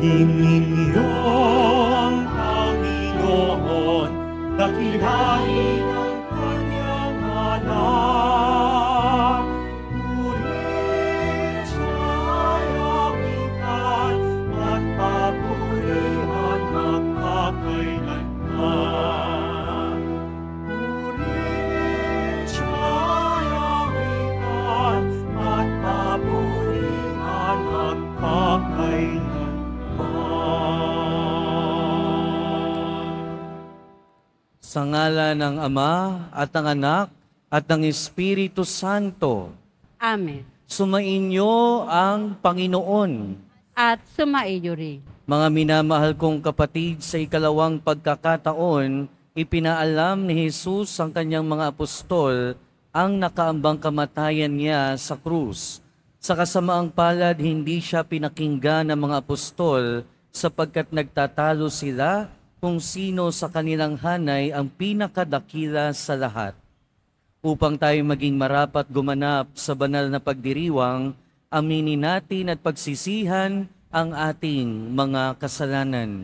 Purihin ninyo ang Panginoon, dakilain ang kanyang anak. Purihin siya'y awitan at papurihan magpakailanman. Purihin siya'y awitan at papurihan magpakailanman. Sa ngala ng Ama at ng Anak at ng Espiritu Santo. Amen. Sumainyo ang Panginoon. At sumaiyo rin. Mga minamahal kong kapatid, sa ikalawang pagkakataon, ipinaalam ni Jesus ang kanyang mga apostol ang nakaambang kamatayan niya sa krus. Sa kasamaang palad, hindi siya pinakinggan ng mga apostol sapagkat nagtatalo sila kung sino sa kanilang hanay ang pinakadakila sa lahat. Upang tayo maging marapat gumanap sa banal na pagdiriwang, aminin natin at pagsisihan ang ating mga kasalanan.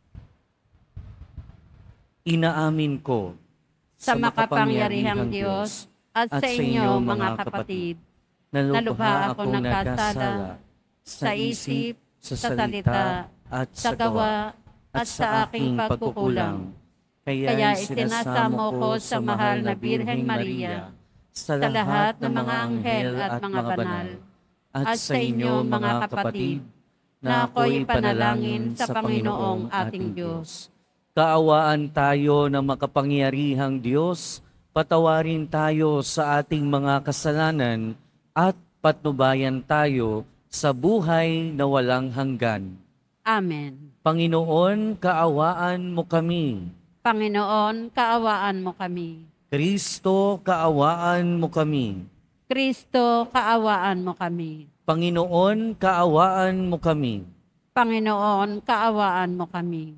Inaamin ko Sa makapangyarihang Diyos at sa inyo mga kapatid, na lubha ako nagkasala sa isip, sa salita, at sa gawa, at sa aking pagkukulang. Kaya isinasamo ko sa mahal na Birheng Maria, sa lahat ng mga anghel at mga banal, at sa inyo mga kapatid, na ako'y panalangin sa Panginoong ating Diyos. Kaawaan tayo ng makapangyarihang Diyos, patawarin tayo sa ating mga kasalanan, at patnubayan tayo sa buhay na walang hanggan. Amen. Panginoon, kaawaan mo kami. Panginoon, kaawaan mo kami. Kristo, kaawaan mo kami. Kristo, kaawaan mo kami. Panginoon, kaawaan mo kami. Panginoon, kaawaan mo kami.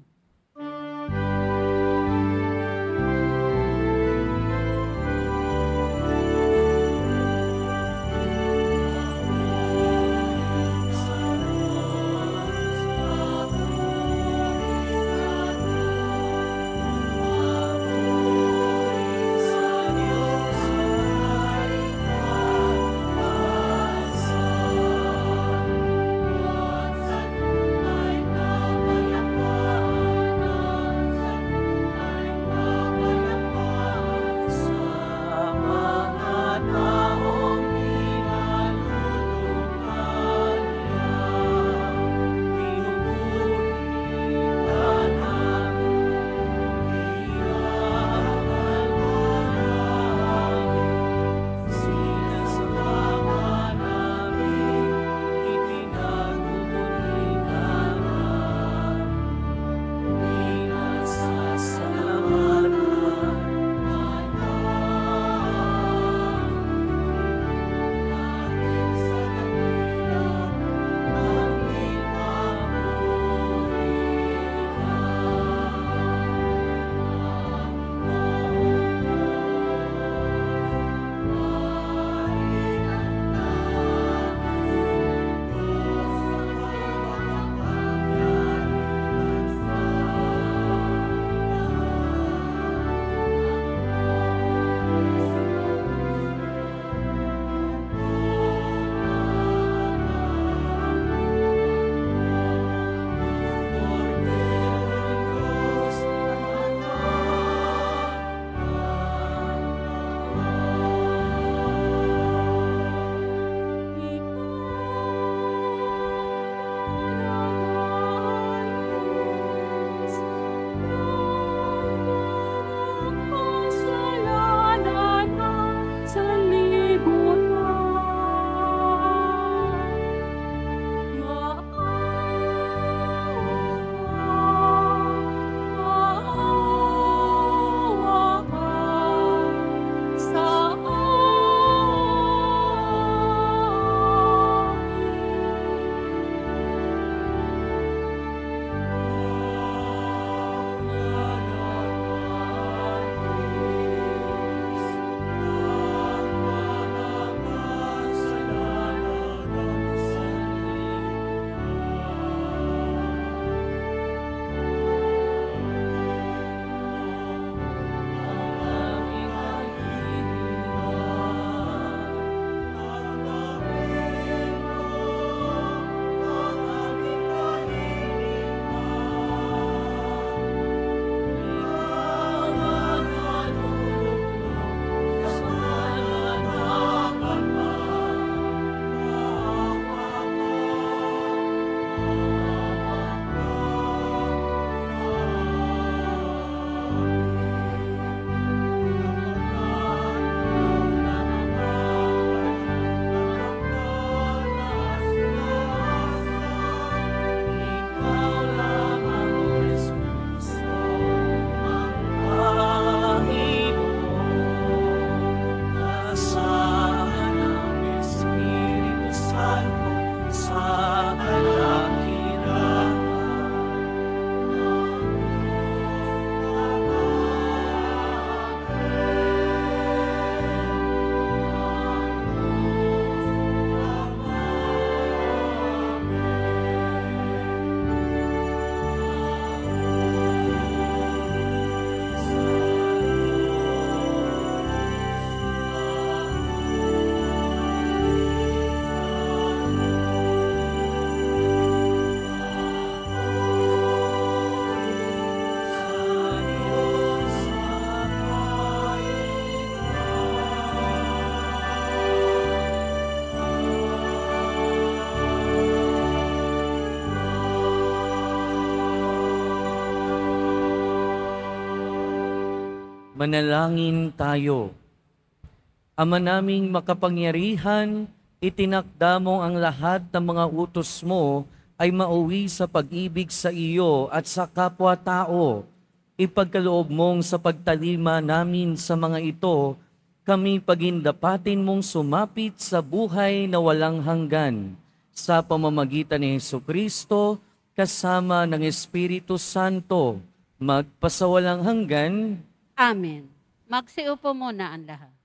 Manalangin tayo. Ama naming makapangyarihan, itinakda mo ang lahat ng mga utos mo ay mauwi sa pag-ibig sa iyo at sa kapwa-tao. Ipagkaloob mong sa pagtalima namin sa mga ito, kami pagindapatin mong sumapit sa buhay na walang hanggan. Sa pamamagitan ni Jesucristo, kasama ng Espiritu Santo, magpasawalang hanggan. Amen. Magsiupo muna ang lahat.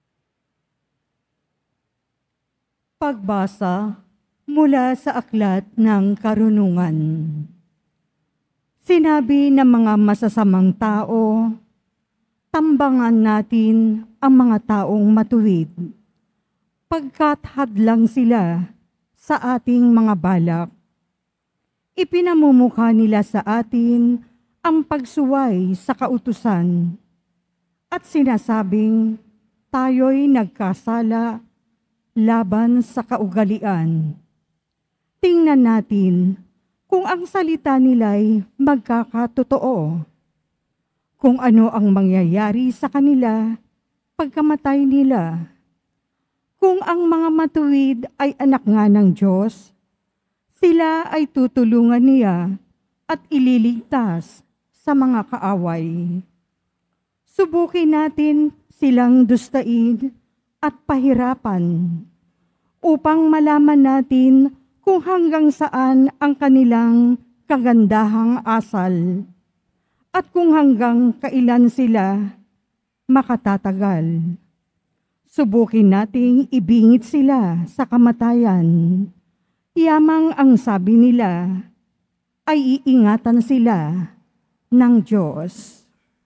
Pagbasa mula sa Aklat ng Karunungan. Sinabi ng mga masasamang tao, tambangan natin ang mga taong matuwid, pagkat hadlang sila sa ating mga balak. Ipinamumukha nila sa atin ang pagsuway sa kautusan at sinasabing tayo'y nagkasala laban sa kaugalian. Tingnan natin kung ang salita nila'y magkakatotoo, kung ano ang mangyayari sa kanila pagkamatay nila. Kung ang mga matuwid ay anak nga ng Diyos, sila ay tutulungan niya at ililigtas sa mga kaaway. Subukin natin silang dustain at pahirapan upang malaman natin kung hanggang saan ang kanilang kagandahang asal at kung hanggang kailan sila makatatagal. Subukin nating ibingit sila sa kamatayan. Yamang ang sabi nila ay iingatan sila ng Diyos.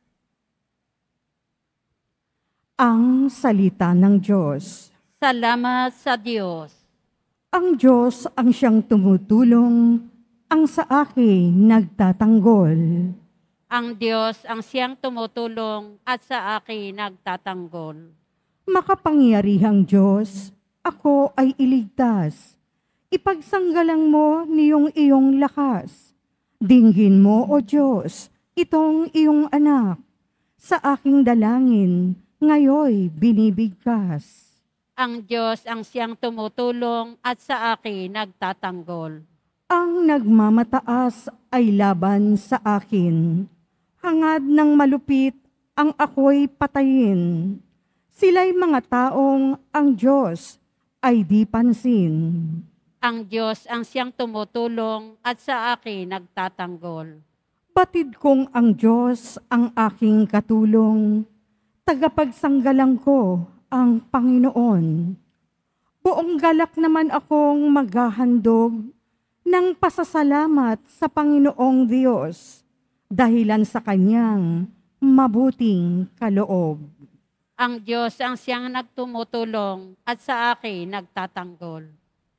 Ang salita ng Diyos. Salamat sa Diyos. Ang Diyos ang siyang tumutulong, ang sa akin nagtatanggol. Ang Diyos ang siyang tumutulong at sa akin nagtatanggol. Makapangyarihang Diyos, ako ay iligtas. Ipagsanggalang mo niyong iyong lakas. Dinggin mo, O Diyos, itong iyong anak. Sa aking dalangin, ngayoy binibigkas. Ang Diyos ang siyang tumutulong at sa akin nagtatanggol. Ang nagmamataas ay laban sa akin. Hangad ng malupit ang ako'y patayin. Sila'y mga taong ang Diyos ay di pansin. Ang Diyos ang siyang tumutulong at sa akin nagtatanggol. Batid kong ang Diyos ang aking katulong. Tagapagsanggalang ko ang Panginoon. Buong galak naman akong maghahandog ng pasasalamat sa Panginoong Diyos dahilan sa kanyang mabuting kaloob. Ang Diyos ang siyang nagtumutulong at sa akin nagtatanggol.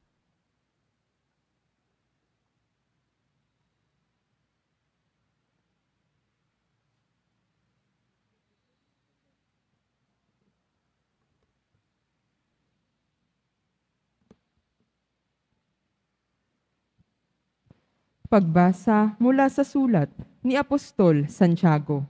Pagbasa mula sa sulat ni Apostol Santiago.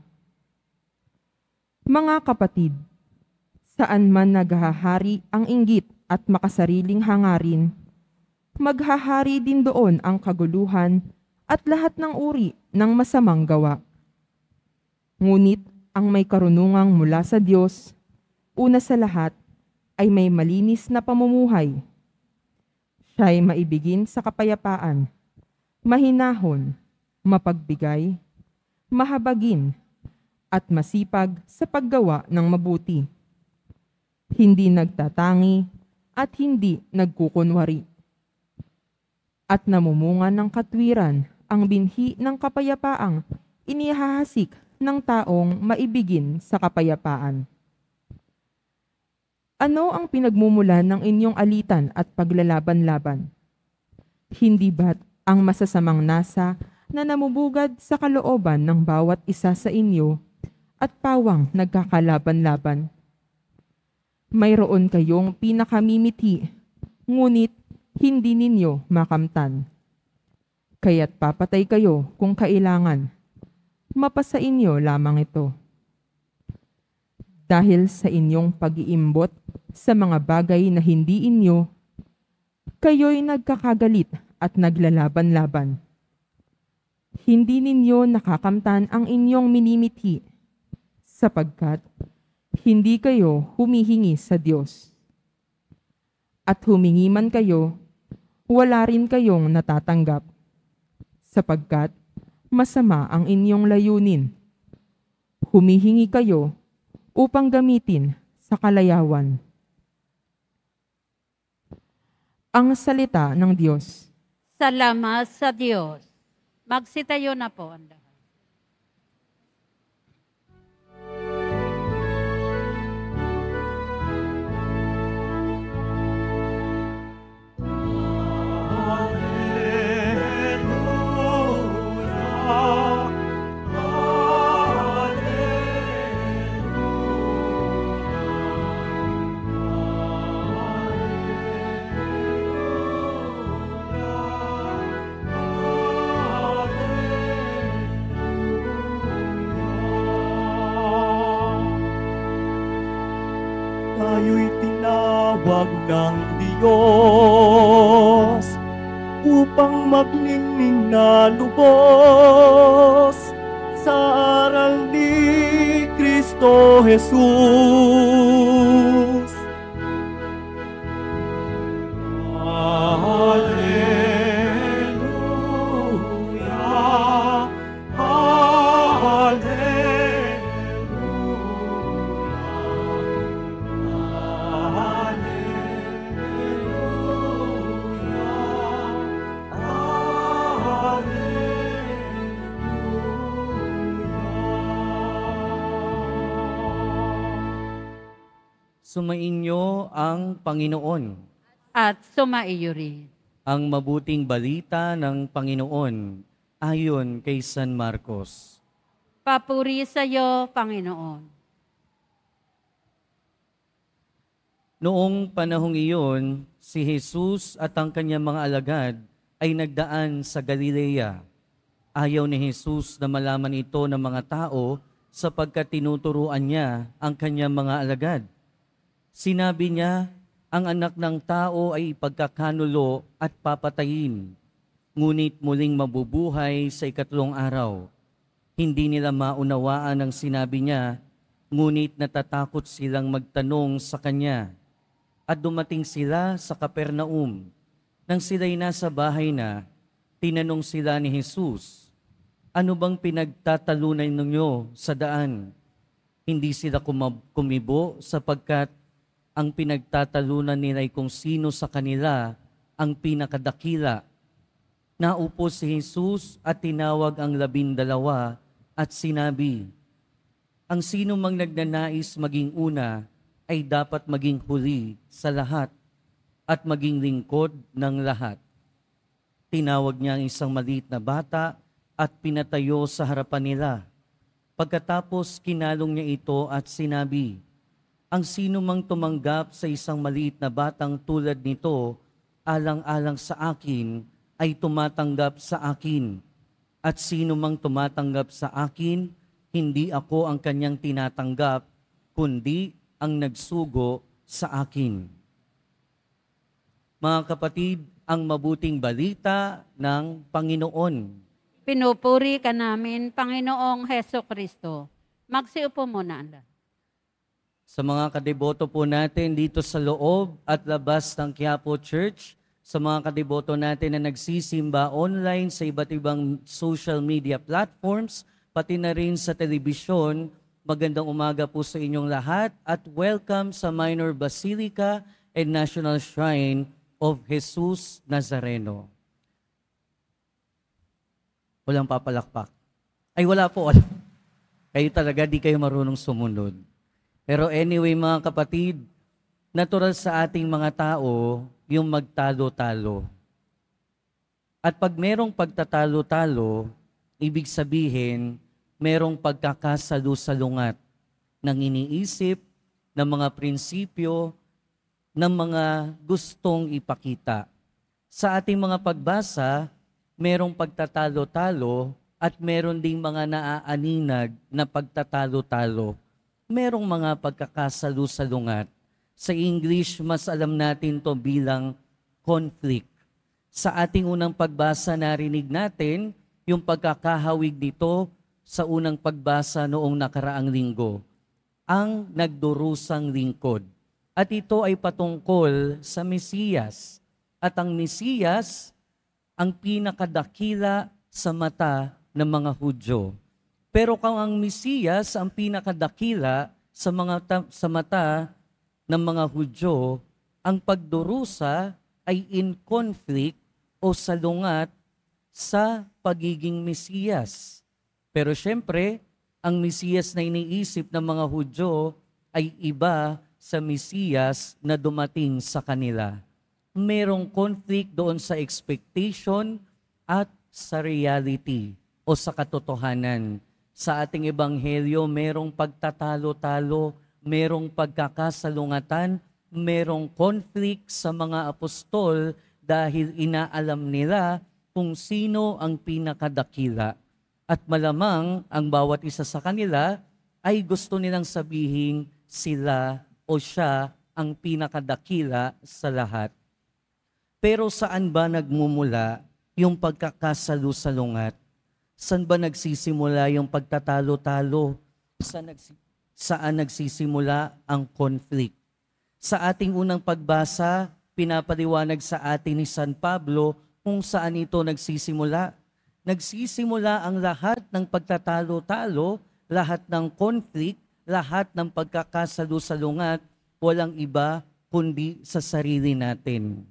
Mga kapatid, saan man naghahari ang inggit at makasariling hangarin, maghahari din doon ang kaguluhan at lahat ng uri ng masamang gawa. Ngunit ang may karunungang mula sa Diyos, una sa lahat ay may malinis na pamumuhay. Siya'y maibigin sa kapayapaan, mahinahon, mapagbigay, mahabagin, at masipag sa paggawa ng mabuti. Hindi nagtatangi at hindi nagkukunwari. At namumunga ng katwiran ang binhi ng kapayapaang inihahasik ng taong maibigin sa kapayapaan. Ano ang pinagmumulan ng inyong alitan at paglalaban-laban? Hindi ba't ang masasamang nasa na namubugad sa kalooban ng bawat isa sa inyo at pawang nagkakalaban-laban? Mayroon kayong pinakamimiti, ngunit hindi ninyo makamtan. Kaya't papatay kayo kung kailangan. Mapasa inyo lamang ito. dahil sa inyong pag-iimbot sa mga bagay na hindi inyo, kayo'y nagkakagalit at naglalaban-laban. Hindi ninyo nakakamtan ang inyong minimithi, sapagkat hindi kayo humihingi sa Diyos. At humingi man kayo, wala rin kayong natatanggap, sapagkat masama ang inyong layunin. Humihingi kayo upang gamitin sa kalayawan. Ang salita ng Diyos. Salamat sa Diyos. Magsitayo na po ang lahat. Tayo'y tinawag ng Diyos upang magningning na lubos sa aral ni Kristo Jesus. Hallelujah, Sumainyo ang Panginoon. At sumaiyo rin. Ang mabuting balita ng Panginoon ayon kay San Marcos. Papuri sa iyo, Panginoon. Noong panahong iyon, si Jesus at ang kanyang mga alagad ay nagdaan sa Galilea. Ayaw ni Jesus na malaman ito ng mga tao sapagkat tinuturuan niya ang kanyang mga alagad. Sinabi niya, ang anak ng tao ay ipagkakanulo at papatayin, ngunit muling mabubuhay sa ikatlong araw. Hindi nila maunawaan ang sinabi niya, ngunit natatakot silang magtanong sa kanya. At dumating sila sa Capernaum. Nang sila'y nasa bahay na, tinanong sila ni Jesus, ano bang pinagtatalunan ninyo sa daan? Hindi sila kumibo sapagkat ang pinagtatalunan nila ay kung sino sa kanila ang pinakadakila. Naupo si Jesus at tinawag ang 12 at sinabi, ang sino mang nagnanais maging una ay dapat maging huli sa lahat at maging lingkod ng lahat. Tinawag niya ang isang maliit na bata at pinatayo sa harapan nila. Pagkatapos kinalong niya ito at sinabi, ang sino mang tumanggap sa isang maliit na batang tulad nito, alang-alang sa akin, ay tumatanggap sa akin. At sino mang tumatanggap sa akin, hindi ako ang kanyang tinatanggap, kundi ang nagsugo sa akin. Mga kapatid, ang mabuting balita ng Panginoon. Pinupuri ka namin, Panginoong Heso Kristo. Magsiupo muna ang lahat. Sa mga kadeboto po natin dito sa loob at labas ng Quiapo Church, sa mga kadeboto natin na nagsisimba online sa iba't ibang social media platforms, pati na rin sa telebisyon, magandang umaga po sa inyong lahat at welcome sa Minor Basilica and National Shrine of Jesus Nazareno. Walang papalakpak. Ay wala po. Kayo talaga di kayo marunong sumunod. Pero anyway mga kapatid, natural sa ating mga tao yung magtalo-talo. At pag merong pagtatalo-talo, ibig sabihin, merong pagkakasalu-salungat ng iniisip, ng mga prinsipyo, ng mga gustong ipakita. Sa ating mga pagbasa, merong pagtatalo-talo at meron ding mga naaaninag na pagtatalo-talo merong mga pagkakasalu-salungat. Sa English, mas alam natin to bilang conflict. Sa ating unang pagbasa, narinig natin yung pagkakahawig dito sa unang pagbasa noong nakaraang linggo, ang nagdurusang lingkod. At ito ay patungkol sa Mesiyas. At ang Mesiyas, ang pinakadakila sa mata ng mga Hudyo. Pero kung ang Mesiyas ang pinakadakila sa mata ng mga Hudyo, ang pagdurusa ay in conflict o salungat sa pagiging Mesiyas. Pero syempre, ang Mesiyas na iniisip ng mga Hudyo ay iba sa Mesiyas na dumating sa kanila. Merong conflict doon sa expectation at sa reality o sa katotohanan. Sa ating ebanghelyo, merong pagtatalo-talo, merong pagkakasalungatan, merong conflict sa mga apostol dahil inaalam nila kung sino ang pinakadakila. At malamang ang bawat isa sa kanila ay gusto nilang sabihin sila o siya ang pinakadakila sa lahat. Pero saan ba nagmumula yung pagkakasalu-salungat? Saan ba nagsisimula yung pagtatalo-talo? Saan nagsisimula ang conflict? Sa ating unang pagbasa, pinapaliwanag sa atin ni San Pablo kung saan ito nagsisimula. Nagsisimula ang lahat ng pagtatalo-talo, lahat ng conflict, lahat ng pagkakasalu-salungat, walang iba kundi sa sarili natin.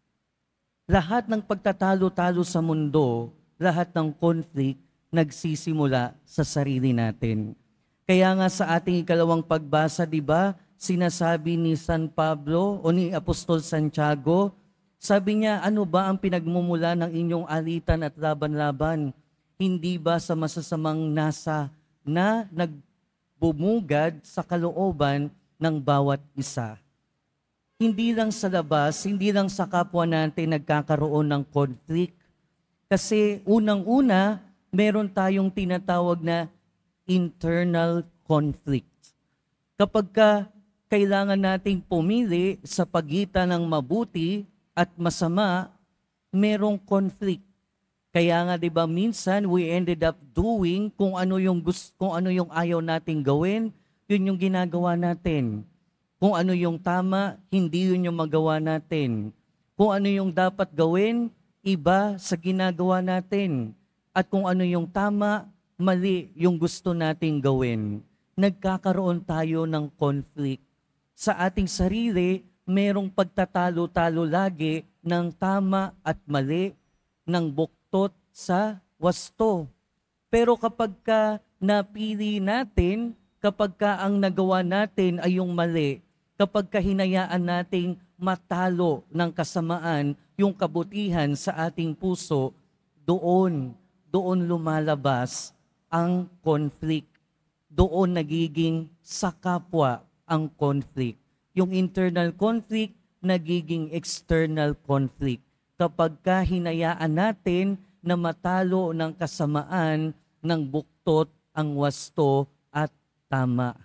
Lahat ng pagtatalo-talo sa mundo, lahat ng conflict, nagsisimula sa sarili natin. Kaya nga sa ating ikalawang pagbasa, di ba, sinasabi ni San Pablo o ni Apostol Santiago, sabi niya, ano ba ang pinagmumula ng inyong alitan at laban-laban? Hindi ba sa masasamang nasa na nagbumugad sa kalooban ng bawat isa? Hindi lang sa labas, hindi lang sa kapwa natin nagkakaroon ng conflict. Kasi unang-una, meron tayong tinatawag na internal conflict. Kapag kailangan nating pumili sa pagitan ng mabuti at masama, merong conflict. Kaya nga 'di ba minsan we ended up doing kung ano yung ayaw nating gawin, yun yung ginagawa natin. Kung ano yung tama, hindi yun yung magawa natin. Kung ano yung dapat gawin, iba sa ginagawa natin. At kung ano yung tama, mali yung gusto nating gawin. Nagkakaroon tayo ng conflict. Sa ating sarili, merong pagtatalo-talo lagi ng tama at mali, ng buktot sa wasto. Pero kapag napili natin, kapag ang nagawa natin ay yung mali, kapag hinayaan nating matalo ng kasamaan yung kabutihan sa ating puso, doon lumalabas ang conflict. Doon nagiging sa kapwa ang conflict. Yung internal conflict, nagiging external conflict. Kapag hinayaan natin na matalo ng kasamaan, ng buktot, ang wasto at tama.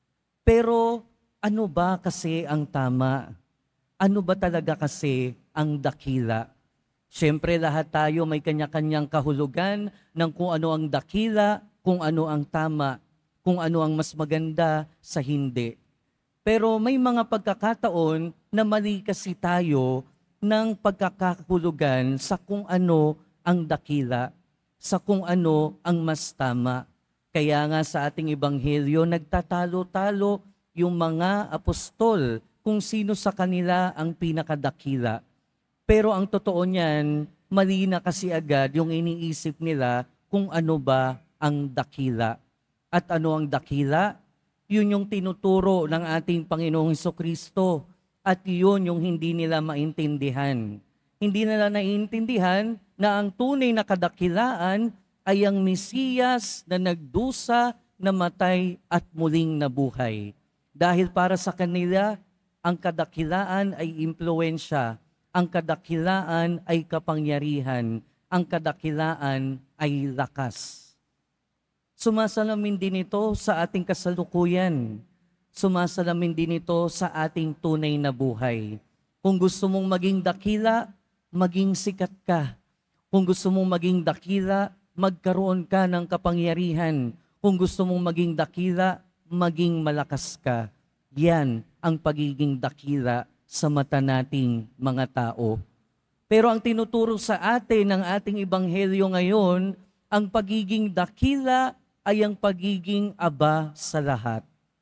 Pero ano ba kasi ang tama? Ano ba talaga kasi ang dakila? Siyempre lahat tayo may kanya-kanyang kahulugan ng kung ano ang dakila, kung ano ang tama, kung ano ang mas maganda sa hindi. Pero may mga pagkakataon na mali kasi tayo ng pagkakahulugan sa kung ano ang dakila, sa kung ano ang mas tama. Kaya nga sa ating ebanghelyo, nagtatalo-talo yung mga apostol kung sino sa kanila ang pinakadakila. Pero ang totoo niyan, mali na kasi agad yung iniisip nila kung ano ba ang dakila. At ano ang dakila? Yun yung tinuturo ng ating Panginoong Hesukristo. At yun yung hindi nila maintindihan. Hindi nila naiintindihan na ang tunay na kadakilaan ay ang Mesiyas na nagdusa, namatay at muling nabuhay. Dahil para sa kanila, ang kadakilaan ay impluwensya. Ang kadakilaan ay kapangyarihan. Ang kadakilaan ay lakas. Sumasalamin din ito sa ating kasalukuyan. sumasalamin din ito sa ating tunay na buhay. Kung gusto mong maging dakila, maging sikat ka. Kung gusto mong maging dakila, magkaroon ka ng kapangyarihan. Kung gusto mong maging dakila, maging malakas ka. Yan ang pagiging dakila sa mata nating mga tao. Pero ang tinuturo sa atin ng ating ebanghelyo ngayon, ang pagiging dakila ay ang pagiging aba sa lahat.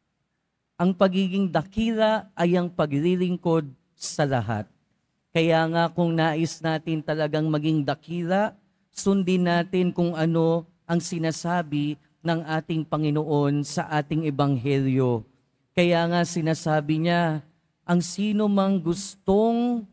Ang pagiging dakila ay ang paglilingkod sa lahat. Kaya nga kung nais natin talagang maging dakila, sundin natin kung ano ang sinasabi ng ating Panginoon sa ating ebanghelyo. Kaya nga sinasabi niya, ang sino mang gustong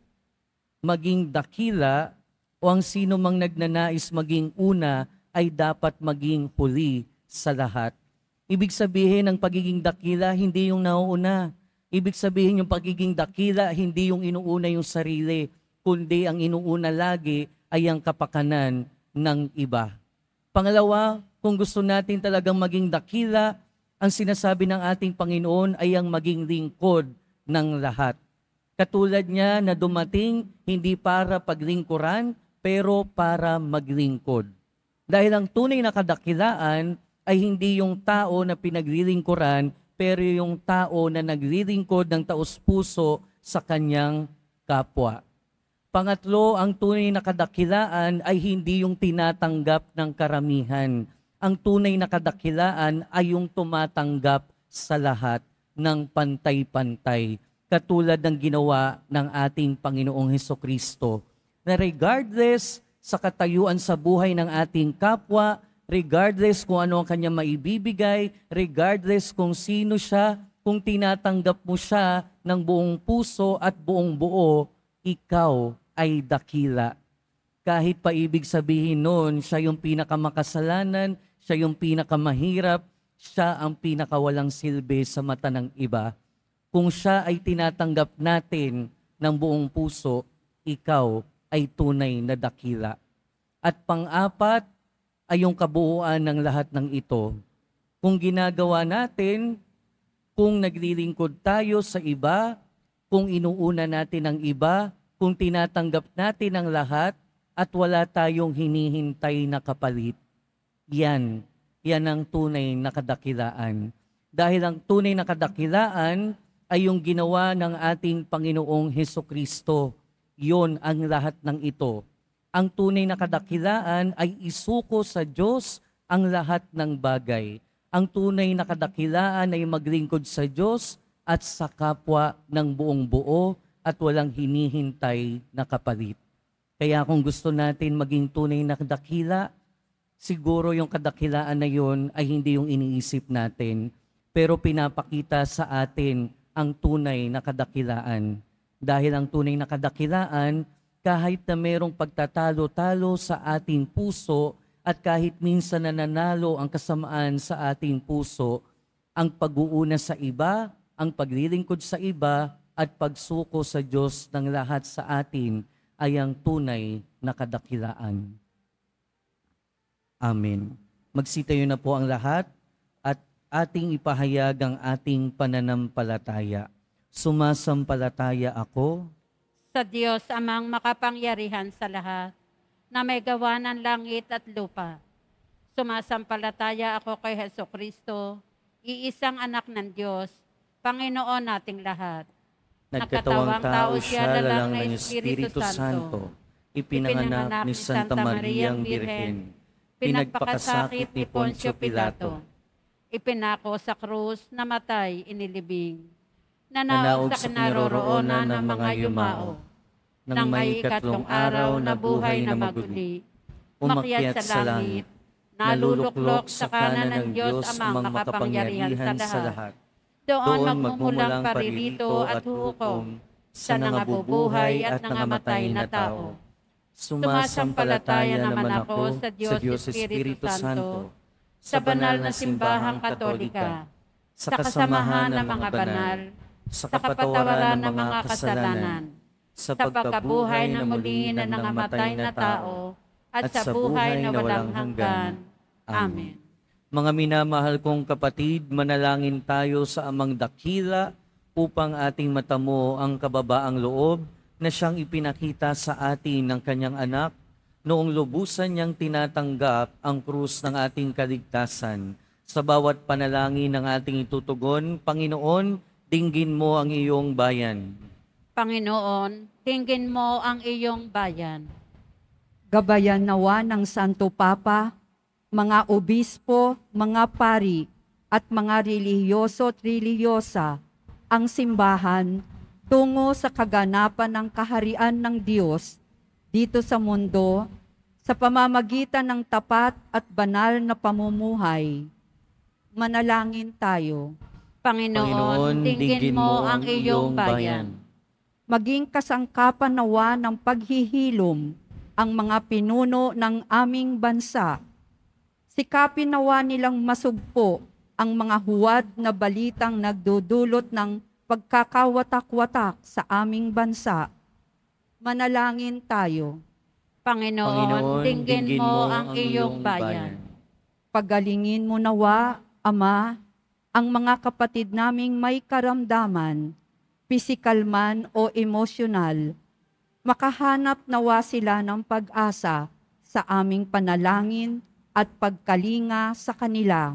maging dakila o ang sino mang nagnanais maging una ay dapat maging huli sa lahat. Ibig sabihin, ang pagiging dakila, hindi yung nauuna. Ibig sabihin, yung pagiging dakila, hindi yung inuuna yung sarili, kundi ang inuuna lagi ay ang kapakanan ng iba. Pangalawa, kung gusto natin talagang maging dakila, ang sinasabi ng ating Panginoon ay ang maging lingkod ng lahat. Katulad niya na dumating hindi para paglingkuran, pero para maglingkod. Dahil ang tunay na kadakilaan ay hindi yung tao na pinaglilingkuran, pero yung tao na naglilingkod ng taos-puso sa kanyang kapwa. Pangatlo, ang tunay na kadakilaan ay hindi yung tinatanggap ng karamihan. Ang tunay na kadakilaan ay yung tumatanggap sa lahat ng pantay-pantay. Katulad ng ginawa ng ating Panginoong Hesukristo, na regardless sa katayuan sa buhay ng ating kapwa, regardless kung ano ang kanya maibibigay, regardless kung sino siya, kung tinatanggap mo siya ng buong puso at buong buo, ikaw ay dakila. Kahit pa ibig sabihin nun, siya yung pinakamakasalanan, siya yung pinakamahirap, siya ang pinakawalang silbi sa mata ng iba. Kung siya ay tinatanggap natin ng buong puso, ikaw ay tunay na dakila. At pang-apat ay yung kabuuan ng lahat ng ito. Kung ginagawa natin, kung naglilingkod tayo sa iba, kung inuuna natin ang iba, kung tinatanggap natin ang lahat, at wala tayong hinihintay na kapalit, yan ang tunay na kadakilaan. Dahil ang tunay na kadakilaan ay yung ginawa ng ating Panginoong Hesukristo. Yon ang lahat ng ito. Ang tunay na kadakilaan ay isuko sa Diyos ang lahat ng bagay. Ang tunay na kadakilaan ay maglingkod sa Diyos at sa kapwa ng buong buo at walang hinihintay na kapalit. Kaya kung gusto natin maging tunay na kadakila, siguro yung kadakilaan na yon ay hindi yung iniisip natin, pero pinapakita sa atin ang tunay na kadakilaan. Dahil ang tunay na kadakilaan, kahit na merong pagtatalo-talo sa ating puso at kahit minsan nananalo ang kasamaan sa ating puso, ang pag-uuna sa iba, ang paglilingkod sa iba at pagsuko sa Diyos ng lahat sa atin ay ang tunay na kadakilaan. Amen. Magsitayo na po ang lahat at ating ipahayag ang ating pananampalataya. Sumasampalataya ako sa Diyos amang makapangyarihan sa lahat, na may gawa ng langit at lupa. Sumasampalataya ako kay Hesukristo, iisang anak ng Diyos, Panginoon nating lahat. Nagkatawang tao siya, lalang ng Espiritu Santo, ipinanganak ni Santa Mariang Birhen, pinagpakasakit ni Poncio Pilato, ipinako sa krus, namatay, inilibing, nanaog sa kinaroroonan ng mga yumao, nang may ikatlong araw na buhay na maguli, umakyat sa langit, naluluklok sa kanan ng Diyos amang makapangyarihan sa lahat. Doon magmumulang paririto at hukom sa nangabubuhay at nangamatay na tao. Sumasampalataya naman ako sa Diyos Espiritu Santo, sa banal na simbahang katolika, sa kasamahan ng mga banal, sa kapatawaran ng mga kasalanan, sa pagkabuhay na muli na nangamatay na tao, at sa buhay na walang hanggan. Amen. Mga minamahal kong kapatid, manalangin tayo sa Amang Dakila upang ating matamo ang kababaang loob na siyang ipinakita sa atin ng kanyang anak noong lubusan niyang tinatanggap ang krus ng ating kaligtasan. Sa bawat panalangin ng ating itutugon, Panginoon, dinggin mo ang iyong bayan. Panginoon, dinggin mo ang iyong bayan. Gabayan nawa ng Santo Papa, mga obispo, mga pari, at mga relihiyoso at relihiyosa ang simbahan tungo sa kaganapan ng kaharian ng Diyos dito sa mundo sa pamamagitan ng tapat at banal na pamumuhay. Manalangin tayo. Panginoon, dinggin mo ang iyong bayan. Maging kasangkapan nawa ng paghihilom ang mga pinuno ng aming bansa. Sikapin nawa nilang masugpo ang mga huwad na balitang nagdudulot ng pagkakawatak-watak sa aming bansa. Manalangin tayo. Panginoon, dinggin mo ang iyong bayan. Pagalingin mo nawa, Ama, ang mga kapatid naming may karamdaman, pisikal man o emosyonal. Makahanap nawa sila ng pag-asa sa aming panalangin at pagkalinga sa kanila.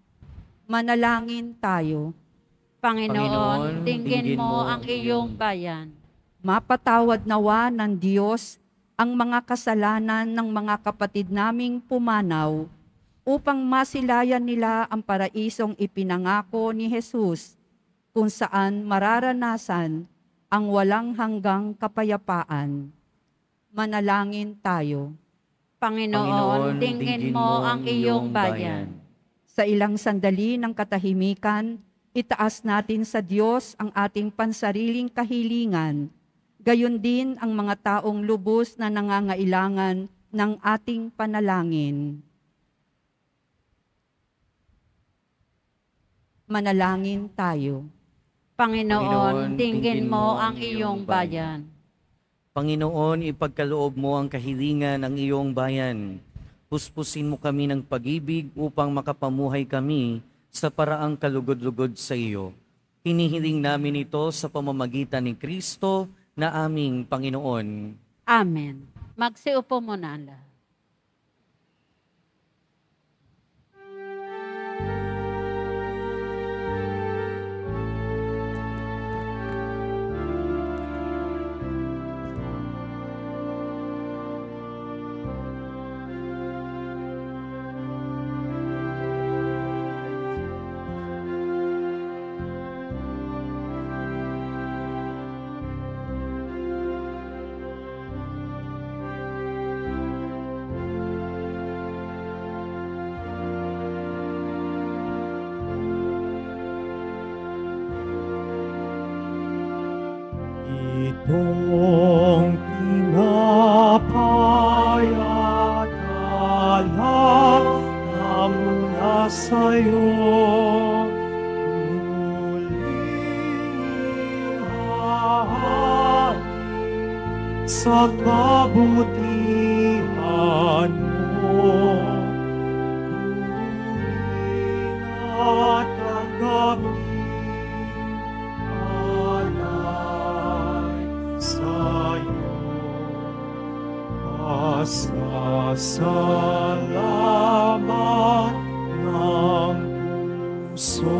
Manalangin tayo. Panginoon, dinggin mo ang iyong bayan. Mapatawad nawa ng Diyos ang mga kasalanan ng mga kapatid naming pumanaw upang masilayan nila ang paraisong ipinangako ni Jesus kung saan mararanasan ang walang hanggang kapayapaan. Manalangin tayo. Panginoon, dinggin mo ang iyong bayan. Sa ilang sandali ng katahimikan, itaas natin sa Diyos ang ating pansariling kahilingan, gayon din ang mga taong lubos na nangangailangan ng ating panalangin. Manalangin tayo. Panginoon, dinggin mo ang iyong bayan. Panginoon, ipagkaloob mo ang kahilingan ng iyong bayan. Puspusin mo kami ng pag-ibig upang makapamuhay kami sa paraang kalugod-lugod sa iyo. Hinihiling namin ito sa pamamagitan ni Kristo na aming Panginoon. Amen. Magsiupo muna ang lahat. Itong tinapay at alak na mula sa'yo, muling ihahari sa kabutihan mo. Tuwing at ang gabi pasasalamat ng puso.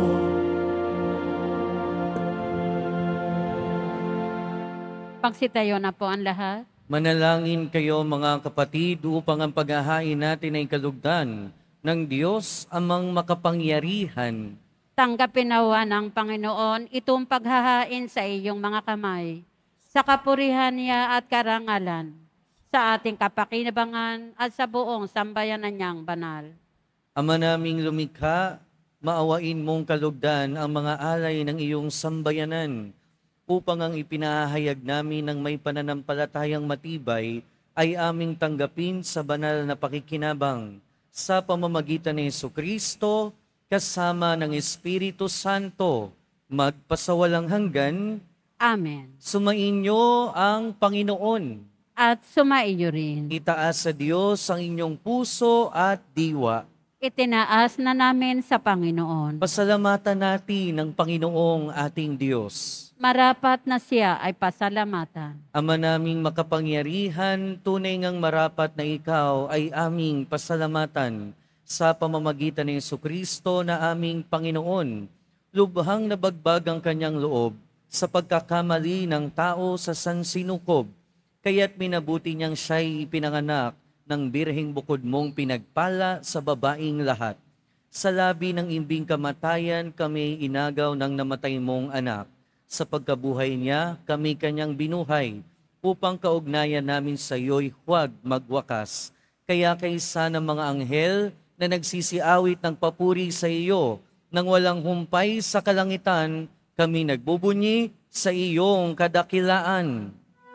Pagsitayo na po ang lahat. Manalangin kayo mga kapatid upang ang paghahain natin ay kalugdan ng Diyos amang makapangyarihan. Tanggapin nawa ng Panginoon itong paghahain sa iyong mga kamay, sa kapurihan niya at karangalan, sa ating kapakinabangan at sa buong sambayanan niyang banal. Ama naming lumikha, maawain mong kalugdan ang mga alay ng iyong sambayanan, upang ang ipinahayag namin ng may pananampalatayang matibay ay aming tanggapin sa banal na pakikinabang sa pamamagitan ni Jesucristo kasama ng Espiritu Santo, magpasawalang hanggan. Amen. Sumainyo ang Panginoon. At sumaiyo rin. Itaas sa Diyos ang inyong puso at diwa. itinaas na namin sa Panginoon. Pasalamatan natin ang Panginoong ating Diyos. Marapat na siya ay pasalamatan. Ama naming makapangyarihan, tunay ngang marapat na ikaw ay aming pasalamatan sa pamamagitan ng Jesucristo na aming Panginoon. Lubhang nabagbag ang kanyang loob sa pagkakamali ng tao sa sansinukob, kaya't minabuti niyang siya'y ipinanganak ng birheng bukod mong pinagpala sa babaing lahat. Sa labi ng imbing kamatayan, kami inagaw ng namatay mong anak. Sa pagkabuhay niya, kami kanyang binuhay, upang kaugnayan namin sa iyo'y huwag magwakas. Kaya kaysa ng mga anghel na nagsisiawit ng papuri sa iyo, nang walang humpay sa kalangitan, kami nagbubunyi sa iyong kadakilaan.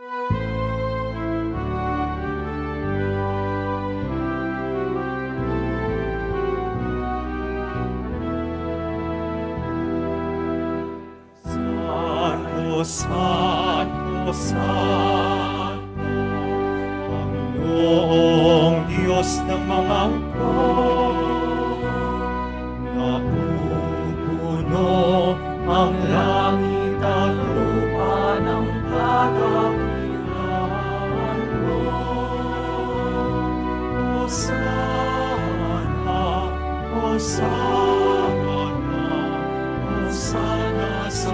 Santo, Santo, Panginoong Diyos ng mga hukbo, napupuno ang langit at lupa ng kadakilaan mo. Hosana, Hosana, Hosana sa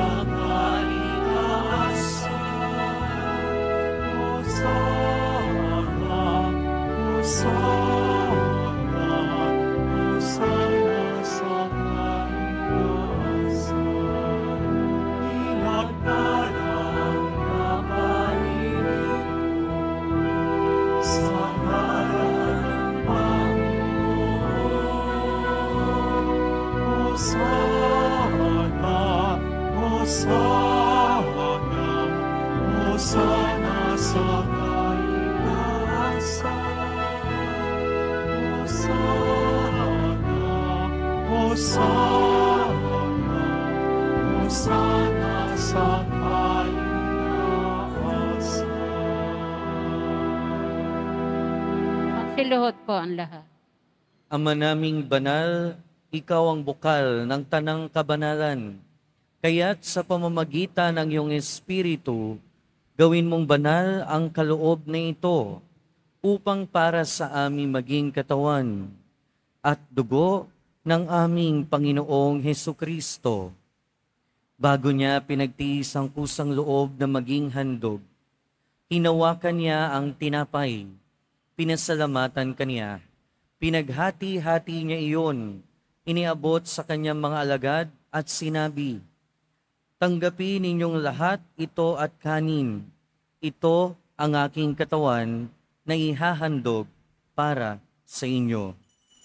Magsiluhod po ang lahat. Ama naming banal, ikaw ang bukal ng tanang kabanalan. Kaya't sa pamamagitan ng iyong Espiritu, gawin mong banal ang kaloob na ito upang para sa aming maging katawan at dugo ng aming Panginoong Hesukristo. Bago niya pinagtiis ang kusang loob na maging handog, hinawakan niya ang tinapay, pinasalamatan kaniya, pinaghati-hati niya iyon, iniabot sa kanyang mga alagad at sinabi, "Tanggapin ninyong lahat ito at kanin. Ito ang aking katawan na ihahandog para sa inyo."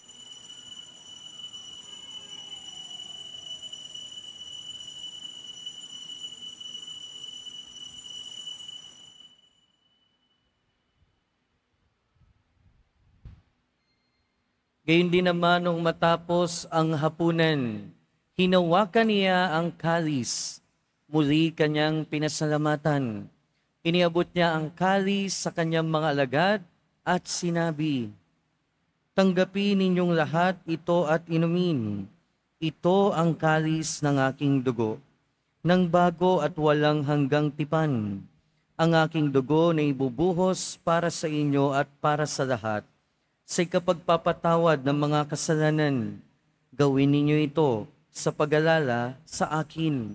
Gayun din naman nung matapos ang hapunan, hinawakan niya ang kalis, muli kanyang pinasalamatan. Iniabot niya ang kalis sa kanyang mga alagad at sinabi, "Tanggapin ninyong lahat ito at inumin. Ito ang kalis ng aking dugo, ng bago at walang hanggang tipan. Ang aking dugo na ibubuhos para sa inyo at para sa lahat. Sa kapagpapatawad ng mga kasalanan, gawin ninyo ito sa pag-alala sa akin."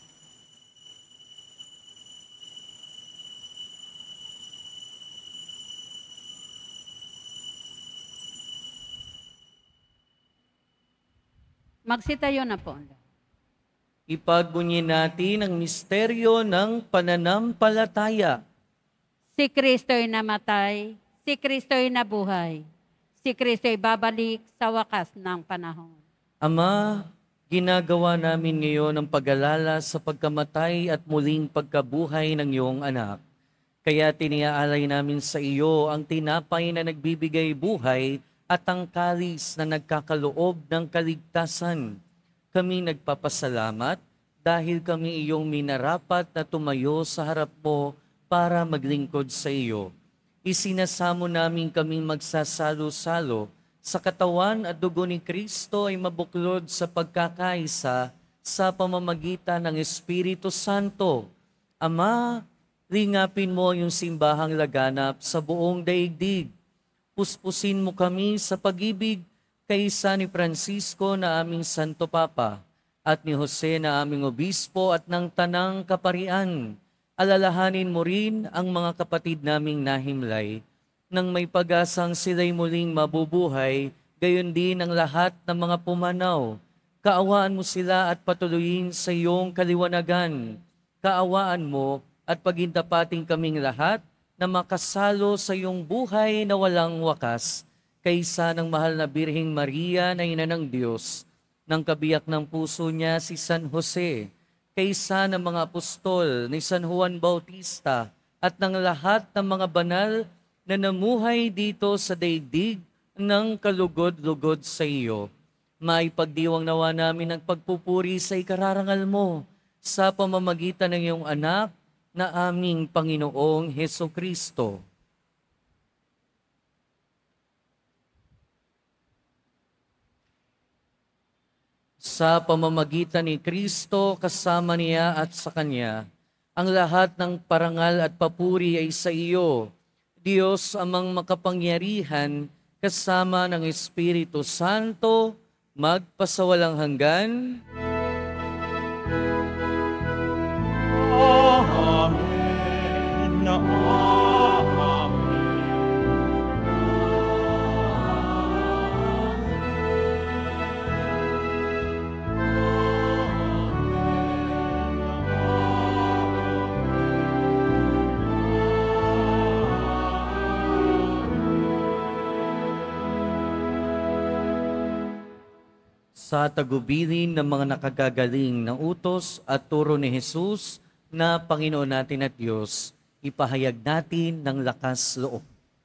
Magsitayo na po. Ipagbunyi natin ang misteryo ng pananampalataya. Si Kristo'y namatay, si Kristo'y nabuhay, si Kristo'y babalik sa wakas ng panahon. Ama, ginagawa namin ngayon ang pag-alala sa pagkamatay at muling pagkabuhay ng iyong anak. Kaya tiniaalay namin sa iyo ang tinapay na nagbibigay buhay at ang kalis na nagkakaloob ng kaligtasan. Kami nagpapasalamat dahil kami iyong minarapat na tumayo sa harap mo para maglingkod sa iyo. Isinasamo namin kaming magsasalo-salo sa katawan at dugo ni Kristo ay mabuklod sa pagkakaisa sa pamamagitan ng Espiritu Santo. Ama, lingapin mo yung simbahang laganap sa buong daigdig. Puspusin mo kami sa pag-ibig kaysa ni Francisco na aming Santo Papa at ni Jose na aming Obispo at ng Tanang Kaparian. Alalahanin mo rin ang mga kapatid naming nahimlay nang may pag-asang sila'y muling mabubuhay, gayon din ang lahat ng mga pumanaw. Kaawaan mo sila at patuloyin sa iyong kaliwanagan. Kaawaan mo at pagintapating kaming lahat na makasalo sa iyong buhay na walang wakas, kaysa ng mahal na Birheng Maria na Ina ng Diyos, ng kabiyak ng puso niya si San Jose, kaysa ng mga apostol ni San Juan Bautista, at ng lahat ng mga banal na namuhay dito sa daigdig ng kalugod-lugod sa iyo. Maipagdiwang nawa namin ang pagpupuri sa ikararangal mo sa pamamagitan ng iyong anak na aming Panginoong Hesukristo. Sa pamamagitan ni Kristo, kasama niya at sa Kanya, ang lahat ng parangal at papuri ay sa iyo, Diyos amang makapangyarihan, kasama ng Espiritu Santo, magpasawalang hanggan. Amen. Amen. Sa tagubilin ng mga nakagagaling ng utos at turo ni Jesus na Panginoon natin at Diyos, ipahayag natin ng lakas loob.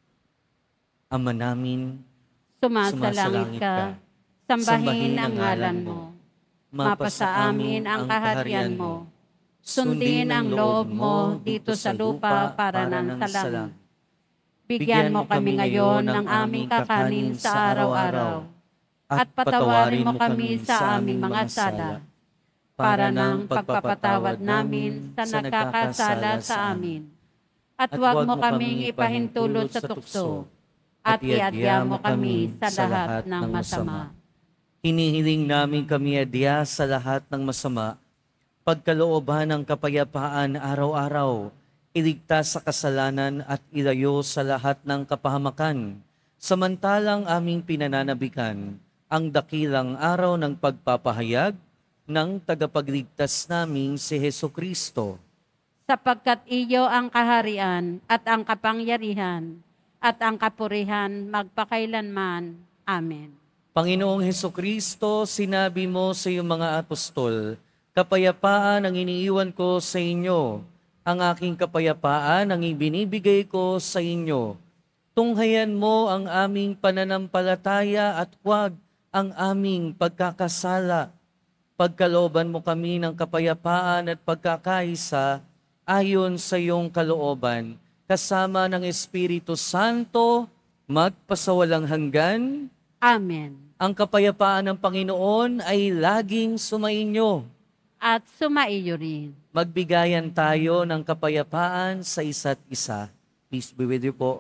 Ama namin, Sumasalangit ka, sambahin ang ngalan mo. Mapasa amin ang kaharian mo. Sundin ang loob mo dito sa lupa para ng sa langit. Bigyan mo kami ngayon ng aming kakanin sa araw-araw. At patawarin mo kami sa aming mga sala, para ng pagpapatawad namin sa nagkakasala sa amin. At huwag mo kaming ipahintulot sa tukso, at iadya mo kami sa lahat ng masama. Hinihiling namin kami adya sa lahat ng masama, pagkalooban ng kapayapaan araw-araw, iligtas sa kasalanan at ilayo sa lahat ng kapahamakan, samantalang aming pinananabikan ang dakilang araw ng pagpapahayag ng tagapagligtas naming si Hesukristo. Sapagkat iyo ang kaharian at ang kapangyarihan at ang kapurihan magpakailanman. Amen. Panginoong Hesukristo, sinabi mo sa iyong mga apostol, kapayapaan ang iniiwan ko sa inyo, ang aking kapayapaan ang ibinibigay ko sa inyo. Tunghayan mo ang aming pananampalataya at huwag ang aming pagkakasala. Pagkalooban mo kami ng kapayapaan at pagkakaisa ayon sa iyong kalooban, kasama ng Espiritu Santo, magpasawalang hanggan. Amen. Ang kapayapaan ng Panginoon ay laging sumainyo. At sumaiyo rin. Magbigayan tayo ng kapayapaan sa isa't isa. Peace be with you po.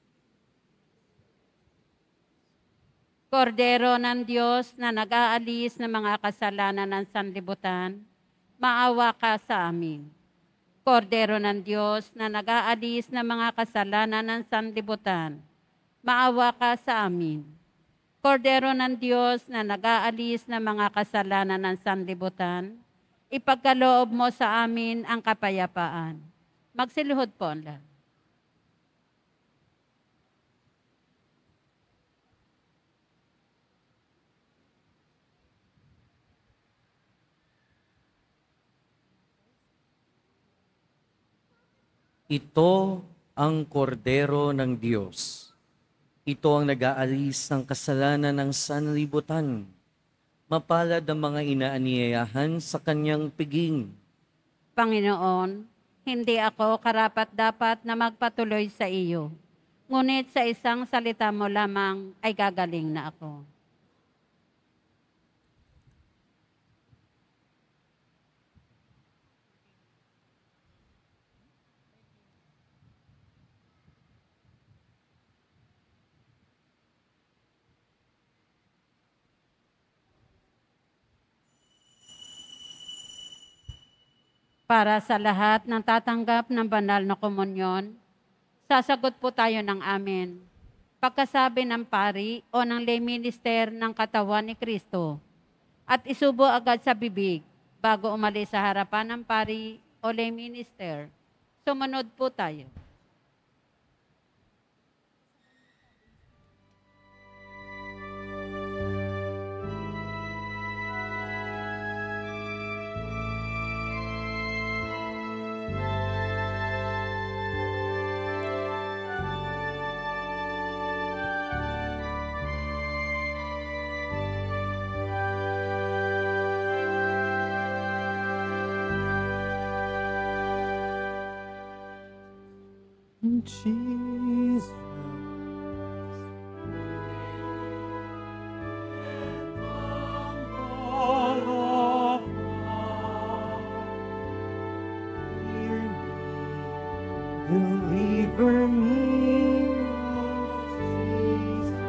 Kordero ng Diyos na nag-aalis ng mga kasalanan ng sanlibutan, maawa ka sa amin. Kordero ng Diyos na nag-aalis ng mga kasalanan ng sanlibutan, maawa ka sa amin. Kordero ng Diyos na nag-aalis ng mga kasalanan ng sanlibutan, ipagkaloob mo sa amin ang kapayapaan. Magsiluhod po ang lahat. Ito ang kordero ng Diyos. Ito ang nag-aalis ng kasalanan ng sanlibutan. Mapalad ang mga inaanyayahan sa kanyang piging. Panginoon, hindi ako karapat-dapat na magpatuloy sa iyo. Ngunit sa isang salita mo lamang ay gagaling na ako. Para sa lahat ng tatanggap ng banal na komunyon, sasagot po tayo ng amen. Pagkasabi ng pari o ng lay minister ng katawan ni Kristo at isubo agad sa bibig bago umalis sa harapan ng pari o lay minister. Sumunod po tayo. Jesus, all of God, hear me, deliver me, oh Jesus.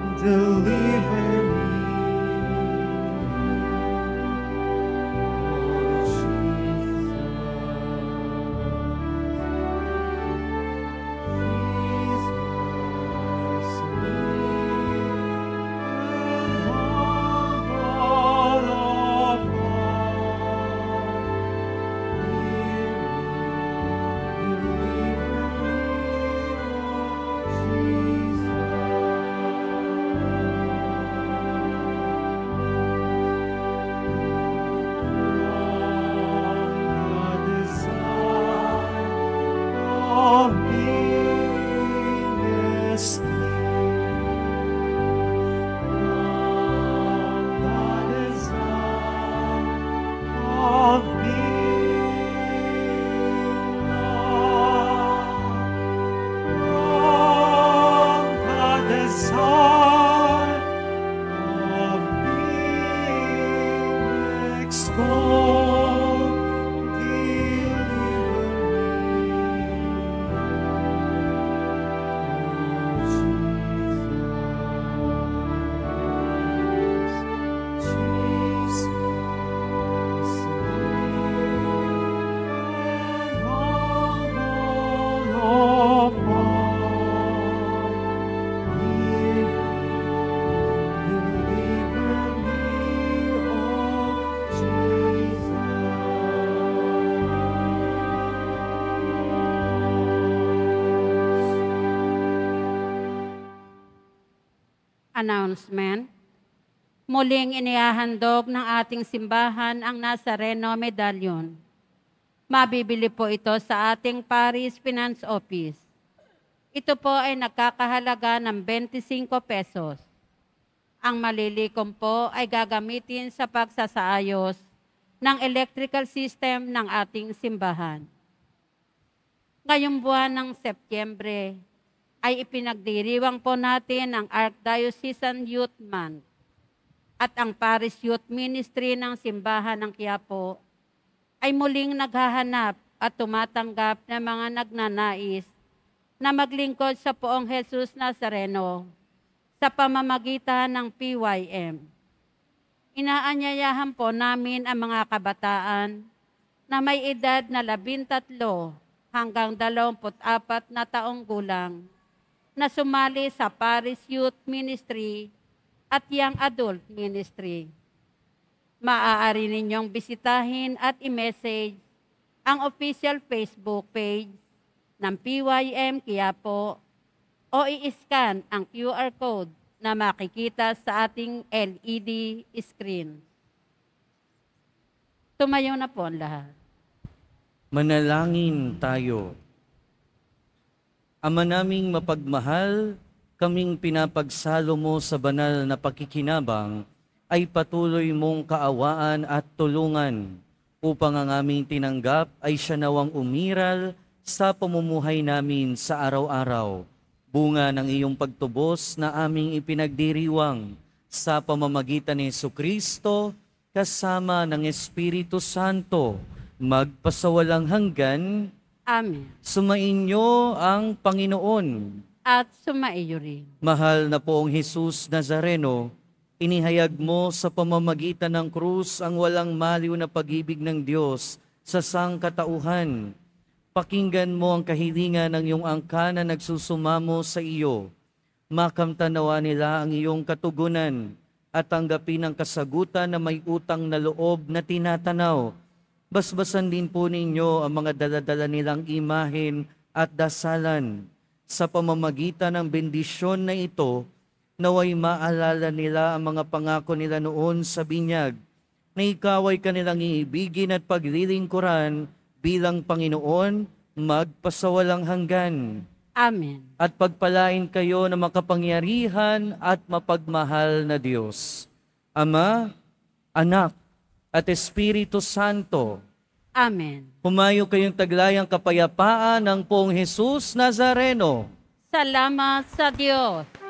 Deliver me, oh Announcement. Muling inihahandog ng ating simbahan ang Nazareno Medallion. Mabibili po ito sa ating Paris Finance Office. Ito po ay nagkakahalaga ng 25 pesos. Ang malilikom po ay gagamitin sa pagsasaayos ng electrical system ng ating simbahan. Ngayong buwan ng Setyembre ay ipinagdiriwang po natin ang Archdiocesan Youth Month at ang Paris Youth Ministry ng Simbahan ng Quiapo ay muling naghahanap at tumatanggap ng mga nagnanais na maglingkod sa Poong Jesus Nazareno sa pamamagitan ng PYM. Inaanyayahan po namin ang mga kabataan na may edad na 13 hanggang 24 na taong gulang na sumali sa Paris Youth Ministry at Young Adult Ministry. Maaari ninyong bisitahin at i-message ang official Facebook page ng PYM Quiapo o i-scan ang QR code na makikita sa ating LED screen. Tumayo na po ang lahat. Manalangin tayo. Ama naming mapagmahal, kaming pinapagsalo mo sa banal na pakikinabang, ay patuloy mong kaawaan at tulungan upang ang aming tinanggap ay siya nawang umiral sa pamumuhay namin sa araw-araw. Bunga ng iyong pagtubos na aming ipinagdiriwang sa pamamagitan ni Jesucristo kasama ng Espiritu Santo, magpasawalang hanggan. Amen. Sumainyo ang Panginoon. At sumaiyo rin. Mahal na poong Jesus Nazareno, inihayag mo sa pamamagitan ng krus ang walang maliw na pag-ibig ng Diyos sa sangkatauhan. Pakinggan mo ang kahilingan ng iyong angkan na nagsusumamo sa iyo. Makamtanawa nila ang iyong katugunan at tanggapin ang kasagutan na may utang na loob na tinatanaw. Basbasan din po ninyo ang mga daladala nilang imahen at dasalan. Sa pamamagitan ng bendisyon na ito, naway maalala nila ang mga pangako nila noon sa binyag, na ikaw ay kanilang iibigin at paglilingkuran bilang Panginoon, magpasawalang hanggan. Amen. At pagpalain kayo ng makapangyarihan at mapagmahal na Diyos, Ama, Anak, at Espiritu Santo. Amen. Humayo kayong taglayang kapayapaan ng Poong Jesus Nazareno. Salamat sa Diyos.